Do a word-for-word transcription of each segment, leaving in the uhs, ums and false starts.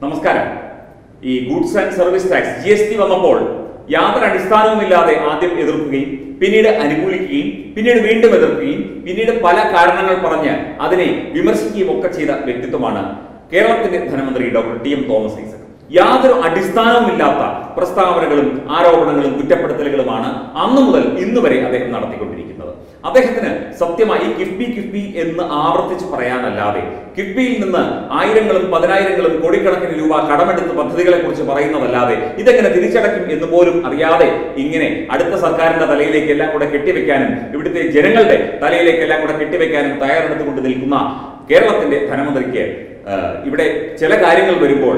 നമസ്കാരം. ഈ goods and service tax G S T വന്നപ്പോൾ യാതൊരു അടിസ്ഥാനവുമില്ലാതെ ആദ്യം എതിർക്കുകയും പിന്നീട് അനുകൂലിക്കുകയും പിന്നീട് വീണ്ടും എതിർക്കുകയും പിന്നീട് പല കാരണങ്ങൾ പറഞ്ഞ് അതിനെ വിമർശിക്കുകയും ഒക്കെ ചെയ്ത വ്യക്തിത്വമാണ് കേരളത്തിന്റെ ധനമന്ത്രി doctor T M Thomas Isaac. യാതൊരു അടിസ്ഥാനവുമില്ലാത്ത പ്രസ്താവനകളും ആരോപണങ്ങളും കുറ്റപ്പെടുത്തലുകളുമാണ് അന്നു മുതൽ ഇന്ന് വരെ അദ്ദേഹം നടത്തിക്കൊണ്ടിരിക്കുന്നത്. അദ്ദേഹത്തിന് സത്യമായി കിഫ്ബി കിഫ്ബി എന്ന് ആവർത്തിച്ച് പറയാനല്ലാതെ കിഫ്ബിയിൽ നിന്ന് ആയിരങ്ങളും പതിനായിരങ്ങളും കോടിക്കണക്കിന് രൂപ കടമെടുത്ത പദ്ധതികളെ കുറിച്ച് പറയുന്നതല്ലാതെ ഇതെങ്ങനെ തിരിച്ചടയ്ക്കും എന്ന് പോലും അറിയാതെ ഇങ്ങനെ അടുത്ത സർക്കാരിന്റെ തലയിലേക്ക് എല്ലാം കൂടെ കെട്ടിവെക്കാനും ഇവിടുത്തെ ജനങ്ങളുടെ തലയിലേക്ക് എല്ലാം കൂടെ കെട്ടിവെക്കാനും തയ്യാറെടുത്തുകൊണ്ട് നിൽക്കുന്ന കേരളത്തിന്റെ ധനമന്ത്രിക്ക് ഇവിടെ ചില കാര്യങ്ങൾ വരുമ്പോൾ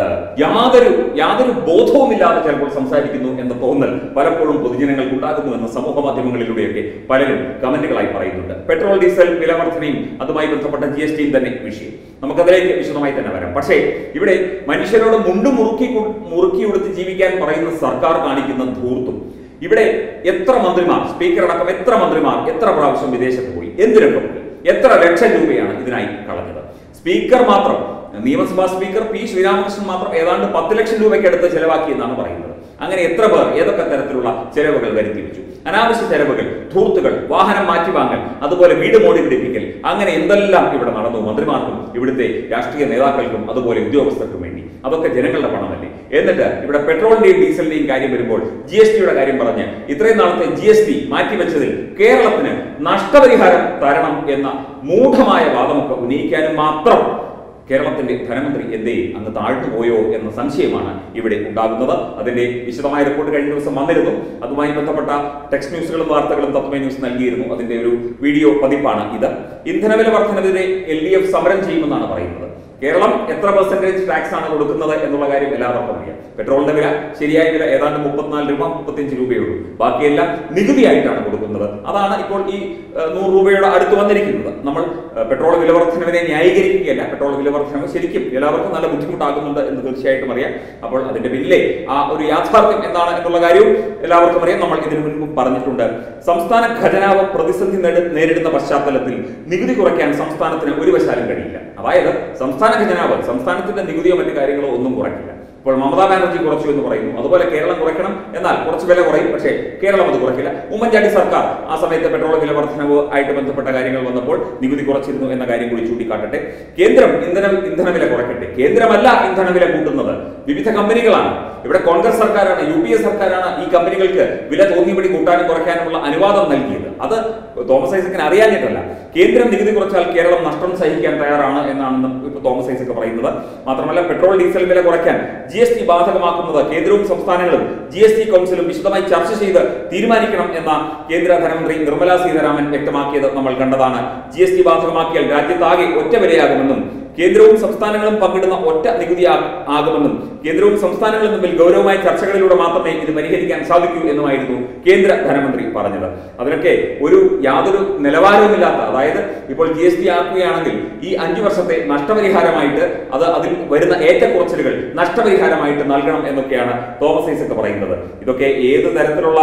യാതൊരു യാതൊരു ബോധവുമില്ലാതെ ചിലപ്പോൾ സംസാരിക്കുന്നു എന്ന തോന്നൽ പലപ്പോഴും പൊതുജനങ്ങൾക്ക് ഉണ്ടാകുന്നു എന്ന് സമൂഹ മാധ്യമങ്ങളിലൂടെയൊക്കെ പലരും കമന്റുകളായി പറയുന്നുണ്ട്. പെട്രോൾ ഡീസൽ വില വർധനയും അതുമായി ബന്ധപ്പെട്ട ജി എസ് ടിയും തന്നെ വിഷയം, നമുക്കതിലേക്ക് വിശദമായി തന്നെ വരാം. പക്ഷേ ഇവിടെ മനുഷ്യരോട് മുണ്ടു മുറുക്കി മുറുക്കി കൊടുത്ത് ജീവിക്കാൻ പറയുന്ന സർക്കാർ കാണിക്കുന്ന ധൂർത്തും, ഇവിടെ എത്ര മന്ത്രിമാർ, സ്പീക്കർ അടക്കം എത്ര മന്ത്രിമാർ എത്ര പ്രാവശ്യം വിദേശത്ത് പോയി, എന്തിനൊക്കെ പോയി, എത്ര ലക്ഷം രൂപയാണ് ഇതിനായി കളഞ്ഞത്. സ്പീക്കർ മാത്രം, നിയമസഭാ സ്പീക്കർ പി ശ്രീരാമകൃഷ്ണൻ മാത്രം ഏതാണ്ട് പത്ത് ലക്ഷം രൂപയ്ക്ക് അടുത്ത് ചെലവാക്കി എന്നാണ് പറയുന്നത്. അങ്ങനെ എത്ര പേർ ഏതൊക്കെ തരത്തിലുള്ള ചെലവുകൾ വരുത്തി വെച്ചു, അനാവശ്യ ചെലവുകൾ, ധൂർത്തുകൾ, വാഹനം മാറ്റിവാങ്ങൽ, അതുപോലെ വീട് മോടി പിടിപ്പിക്കൽ, അങ്ങനെ എന്തെല്ലാം ഇവിടെ നടന്നു മന്ത്രിമാർക്കും ഇവിടുത്തെ രാഷ്ട്രീയ നേതാക്കൾക്കും അതുപോലെ ഉദ്യോഗസ്ഥർക്കും വേണ്ടി. അതൊക്കെ ജനങ്ങളുടെ പണമല്ലേ. എന്നിട്ട് ഇവിടെ പെട്രോളിന്റെയും ഡീസലിന്റെയും കാര്യം വരുമ്പോൾ ജി എസ് ടിയുടെ കാര്യം പറഞ്ഞ് ഇത്രയും നാളത്തെ ജി എസ് ടി മാറ്റിവെച്ചതിൽ കേരളത്തിന് നഷ്ടപരിഹാരം തരണം എന്ന മൂഢമായ വാദമൊക്കെ ഉന്നയിക്കാനും മാത്രം കേരളത്തിന്റെ ധനമന്ത്രി എന്തേ അങ്ങ് താഴ്ന്നു പോയോ എന്ന സംശയമാണ് ഇവിടെ ഉണ്ടാകുന്നത്. അതിന്റെ വിശദമായ റിപ്പോർട്ട് കഴിഞ്ഞ ദിവസം വന്നിരുന്നു. അതുമായി ബന്ധപ്പെട്ട ടെക്സ്റ്റ് ന്യൂസുകളും വാർത്തകളും തത്വമേ ന്യൂസ് നൽകിയിരുന്നു. അതിന്റെ ഒരു വീഡിയോ പതിപ്പാണ് ഇത്. ഇന്ധനവില വർധനവിനെതിരെ എൽ ഡി എഫ് സമരം ചെയ്യുമെന്നാണ് പറയുന്നത്. കേരളം എത്ര പെർസെന്റേജ് ടാക്സ് ആണ് കൊടുക്കുന്നത് എന്നുള്ള കാര്യം എല്ലാവർക്കും അറിയാം. പെട്രോളിന്റെ വില, ശരിയായ വില ഏതാണ്ട് മുപ്പത്തിനാല് രൂപ മുപ്പത്തിയഞ്ച് രൂപയുള്ളൂ. ബാക്കിയെല്ലാം നികുതിയായിട്ടാണ് കൊടുക്കുന്നത്. അതാണ് ഇപ്പോൾ ഈ നൂറ് രൂപയുടെ അടുത്ത് വന്നിരിക്കുന്നത്. നമ്മൾ പെട്രോൾ വില വർധനവിനെ ന്യായീകരിക്കുകയല്ല. പെട്രോൾ വില വർധനവ് ശരിക്കും എല്ലാവർക്കും നല്ല ബുദ്ധിമുട്ടാകുന്നുണ്ട് എന്ന് തീർച്ചയായിട്ടും അറിയാം. അപ്പോൾ അതിന്റെ പിന്നിലെ ആ ഒരു യാഥാർത്ഥ്യം എന്താണ് എന്നുള്ള കാര്യവും എല്ലാവർക്കും അറിയാം. നമ്മൾ ഇതിനു മുൻപ് പറഞ്ഞിട്ടുണ്ട്. സംസ്ഥാന ഖജനാവ് പ്രതിസന്ധി നേരിടുന്ന പശ്ചാത്തലത്തിൽ നികുതി കുറയ്ക്കാൻ സംസ്ഥാനത്തിന് ഒരു വശാലും കഴിയില്ല. അതായത് സംസ്ഥാന ഖജനാവ് സംസ്ഥാനത്തിന്റെ നികുതിയോ മറ്റു കാര്യങ്ങളോ ഒന്നും കുറയ്ക്കില്ല. ഇപ്പോൾ മമതാ ബാനർജി കുറച്ചു എന്ന് പറയുന്നു, അതുപോലെ കേരളം കുറയ്ക്കണം, എന്നാൽ കുറച്ച് വില കുറയും, പക്ഷേ കേരളം അത് കുറയ്ക്കില്ല. ഉമ്മൻചാണ്ടി സർക്കാർ ആ സമയത്ത് പെട്രോൾ വില വർധനവ് ആയിട്ട് ബന്ധപ്പെട്ട കാര്യങ്ങൾ വന്നപ്പോൾ നികുതി കുറച്ചിരുന്നു എന്ന കാര്യം കൂടി ചൂണ്ടിക്കാട്ടട്ടെ. കേന്ദ്രം ഇന്ധന ഇന്ധനവില കുറയ്ക്കട്ടെ. കേന്ദ്രമല്ല ഇന്ധനവില കൂട്ടുന്നത്, വിവിധ കമ്പനികളാണ്. ഇവിടെ കോൺഗ്രസ് സർക്കാരാണ്, യു പി എ സർക്കാരാണ് ഈ കമ്പനികൾക്ക് വില തോന്നിയപടി കൂട്ടാനും കുറയ്ക്കാനുമുള്ള അനുവാദം നൽകിയത്. അത് തോമസ് ഐസക്കിന് അറിയാഞ്ഞിട്ടല്ല. കേന്ദ്രം നികുതി കുറച്ചാൽ കേരളം നഷ്ടം സഹിക്കാൻ തയ്യാറാണ് എന്നാണ് ഇപ്പൊ തോമസ് ഐസക് പറയുന്നത്. മാത്രമല്ല പെട്രോൾ ഡീസൽ വില കുറയ്ക്കാൻ ജി എസ് ടി ബാധകമാക്കുന്നത് കേന്ദ്രവും സംസ്ഥാനങ്ങളും ജി എസ് ടി കൗൺസിലും വിശദമായി ചർച്ച ചെയ്ത് തീരുമാനിക്കണം എന്ന കേന്ദ്ര ധനമന്ത്രി നിർമ്മലാ സീതാരാമൻ വ്യക്തമാക്കിയത് നമ്മൾ കണ്ടതാണ്. ജി എസ് ടി ബാധകമാക്കിയാൽ രാജ്യത്താകെ ഒറ്റ വിലയാകുമെന്നും കേന്ദ്രവും സംസ്ഥാനങ്ങളും പങ്കിടുന്ന ഒറ്റ നികുതി ആകുമെന്നും കേന്ദ്രവും സംസ്ഥാനങ്ങളും തമ്മിൽ ഗൗരവമായ ചർച്ചകളിലൂടെ മാത്രമേ ഇത് പരിഹരിക്കാൻ സാധിക്കൂ എന്നുമായിരുന്നു കേന്ദ്ര ധനമന്ത്രി പറഞ്ഞത്. അതിനൊക്കെ ഒരു യാതൊരു നിലവാരവുമില്ലാത്ത, അതായത് ഇപ്പോൾ ജി എസ് ടി ആക്കുകയാണെങ്കിൽ ഈ അഞ്ചു വർഷത്തെ നഷ്ടപരിഹാരമായിട്ട് അത് അതിൽ വരുന്ന ഏറ്റക്കുറച്ചിലുകൾ നഷ്ടപരിഹാരമായിട്ട് നൽകണം എന്നൊക്കെയാണ് തോമസ് ഐസക് പറയുന്നത്. ഇതൊക്കെ ഏത് തരത്തിലുള്ള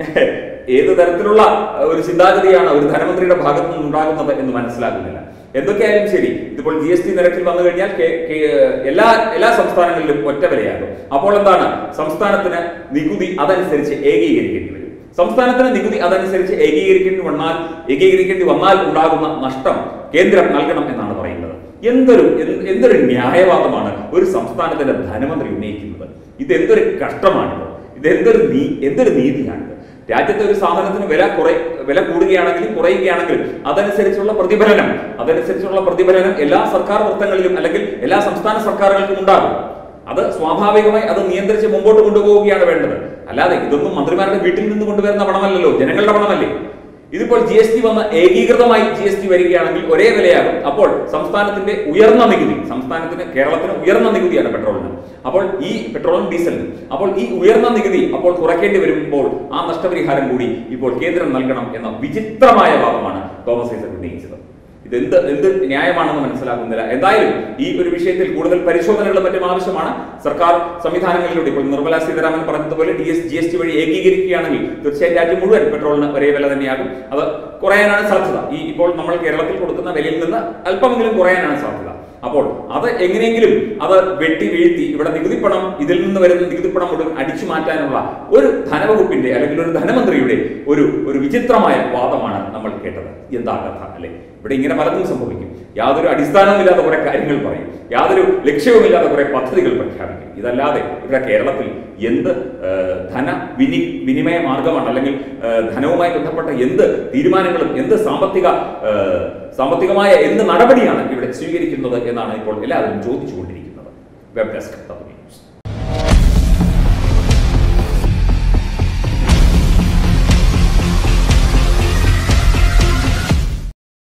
ഏത് തരത്തിലുള്ള ഒരു ചിന്താഗതിയാണ് ഒരു ധനമന്ത്രിയുടെ ഭാഗത്തു നിന്നുണ്ടാകുന്നത് എന്ന് മനസ്സിലാകുന്നില്ല. എന്തൊക്കെയായാലും ശരി, ഇതിപ്പോൾ ജി എസ് ടി നിരക്കിൽ വന്നു കഴിഞ്ഞാൽ എല്ലാ എല്ലാ സംസ്ഥാനങ്ങളിലും ഒറ്റ വിലയാകും. അപ്പോൾ എന്താണ്, സംസ്ഥാനത്തിന് നികുതി അതനുസരിച്ച് ഏകീകരിക്കേണ്ടി വരും. സംസ്ഥാനത്തിന് നികുതി അതനുസരിച്ച് ഏകീകരിക്കേണ്ടി വന്നാൽ ഏകീകരിക്കേണ്ടി വന്നാൽ ഉണ്ടാകുന്ന നഷ്ടം കേന്ദ്രം നൽകണം എന്നാണ് പറയുന്നത്. എന്തൊരു എന്തൊരു ന്യായവാദമാണ് ഒരു സംസ്ഥാനത്തിന്റെ ധനമന്ത്രി ഉന്നയിക്കുന്നത്. ഇതെന്തൊരു കഷ്ടമാണിത്. ഇതെന്തൊരു നീ എന്തൊരു നീതിയാണിത്. രാജ്യത്തെ ഒരു സാധനത്തിന് വില കുറെ വില കൂടുകയാണെങ്കിലും കുറയുകയാണെങ്കിലും അതനുസരിച്ചുള്ള പ്രതിഫലനം അതനുസരിച്ചുള്ള പ്രതിഫലനം എല്ലാ സർക്കാർ വൃത്തങ്ങളിലും അല്ലെങ്കിൽ എല്ലാ സംസ്ഥാന സർക്കാരുകൾക്കും ഉണ്ടാകും. അത് സ്വാഭാവികമായി അത് നിയന്ത്രിച്ച് മുമ്പോട്ട് കൊണ്ടുപോവുകയാണ് വേണ്ടത്. അല്ലാതെ ഇതൊന്നും മന്ത്രിമാരുടെ വീട്ടിൽ നിന്ന് കൊണ്ടുവരുന്ന പണമല്ലല്ലോ, ജനങ്ങളുടെ പണമല്ലേ. ഇതിപ്പോൾ ജി എസ് ടി വന്ന ഏകീകൃതമായി ജി എസ് ടി വരികയാണെങ്കിൽ ഒരേ വിലയാകും. അപ്പോൾ സംസ്ഥാനത്തിന്റെ ഉയർന്ന നികുതി, സംസ്ഥാനത്തിന് കേരളത്തിന് ഉയർന്ന നികുതിയാണ് പെട്രോളിന്, അപ്പോൾ ഈ പെട്രോളും ഡീസലിനും, അപ്പോൾ ഈ ഉയർന്ന നികുതി അപ്പോൾ കുറയ്ക്കേണ്ടി വരുമ്പോൾ ആ നഷ്ടപരിഹാരം കൂടി ഇപ്പോൾ കേന്ദ്രം നൽകണം എന്ന വിചിത്രമായ വാദമാണ് തോമസ് ഐസക് ഉന്നയിച്ചത്. ഇതെന്ത് എന്ത് ന്യായമാണെന്ന് മനസ്സിലാകുന്നില്ല. എന്തായാലും ഈ ഒരു വിഷയത്തിൽ കൂടുതൽ പരിശോധനകളും മറ്റും ആവശ്യമാണ്. സർക്കാർ സംവിധാനങ്ങളിലൂടെ ഇപ്പോൾ നിർമ്മലാ സീതാരാമൻ പറഞ്ഞതുപോലെ D S G S T വഴി ഏകീകരിക്കുകയാണെങ്കിൽ തീർച്ചയായും രാജ്യം മുഴുവൻ പെട്രോളിന് ഒരേ വില തന്നെയാകും. അത് കുറയാനാണ് സാധ്യത. ഈ ഇപ്പോൾ നമ്മൾ കേരളത്തിൽ കൊടുക്കുന്ന വിലയിൽ നിന്ന് അല്പമെങ്കിലും കുറയാനാണ് സാധ്യത. അപ്പോൾ അത് എങ്ങനെയെങ്കിലും അത് വെട്ടി വീഴ്ത്തി ഇവിടെ നികുതി പണം ഇതിൽ നിന്ന് വരുന്ന നികുതി പണം മുഴുവൻ അടിച്ചു മാറ്റാനുള്ള ഒരു ധനവകുപ്പിന്റെ അല്ലെങ്കിൽ ഒരു ധനമന്ത്രിയുടെ ഒരു ഒരു വിചിത്രമായ വാദമാണ് നമ്മൾ കേട്ടത്. എന്താ കഥ അല്ലെ? ഇവിടെ ഇങ്ങനെ പലതും സംഭവിക്കും. യാതൊരു അടിസ്ഥാനവുമില്ലാത്ത കുറെ കാര്യങ്ങൾ പറയും, യാതൊരു ലക്ഷ്യവുമില്ലാത്ത കുറെ പദ്ധതികൾ പ്രഖ്യാപിക്കും. ഇതല്ലാതെ ഇവിടെ കേരളത്തിൽ എന്ത് ധന വിനി വിനിമയ മാർഗമാണ്, അല്ലെങ്കിൽ ധനവുമായി ബന്ധപ്പെട്ട എന്ത് തീരുമാനങ്ങളും എന്ത് സാമ്പത്തിക സാമ്പത്തികമായ എന്ത് നടപടിയാണ് ഇവിടെ സ്വീകരിക്കുന്നത് എന്നാണ് ഇപ്പോൾ എല്ലാവരും ചോദിച്ചുകൊണ്ടിരിക്കുന്നത്. Web desk Tatwamayi news.